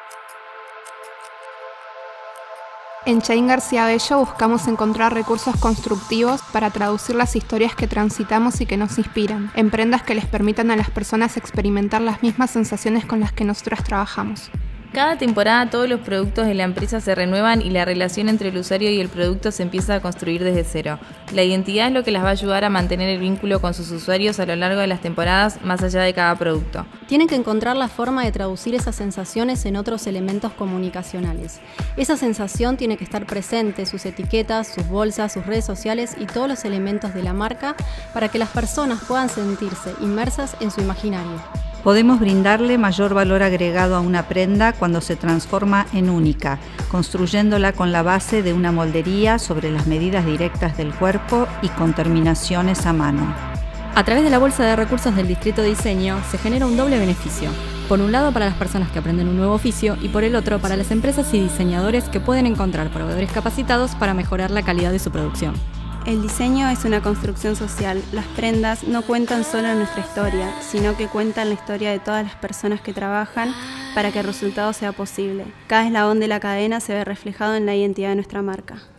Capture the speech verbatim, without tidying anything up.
En Chain García Bello buscamos encontrar recursos constructivos para traducir las historias que transitamos y que nos inspiran, en prendas que les permitan a las personas experimentar las mismas sensaciones con las que nosotras trabajamos. Cada temporada todos los productos de la empresa se renuevan y la relación entre el usuario y el producto se empieza a construir desde cero. La identidad es lo que las va a ayudar a mantener el vínculo con sus usuarios a lo largo de las temporadas, más allá de cada producto. Tienen que encontrar la forma de traducir esas sensaciones en otros elementos comunicacionales. Esa sensación tiene que estar presente, sus etiquetas, sus bolsas, sus redes sociales y todos los elementos de la marca para que las personas puedan sentirse inmersas en su imaginario. Podemos brindarle mayor valor agregado a una prenda cuando se transforma en única, construyéndola con la base de una moldería sobre las medidas directas del cuerpo y con terminaciones a mano. A través de la bolsa de recursos del Distrito de Diseño se genera un doble beneficio. Por un lado para las personas que aprenden un nuevo oficio y por el otro para las empresas y diseñadores que pueden encontrar proveedores capacitados para mejorar la calidad de su producción. El diseño es una construcción social. Las prendas no cuentan solo nuestra historia, sino que cuentan la historia de todas las personas que trabajan para que el resultado sea posible. Cada eslabón de la cadena se ve reflejado en la identidad de nuestra marca.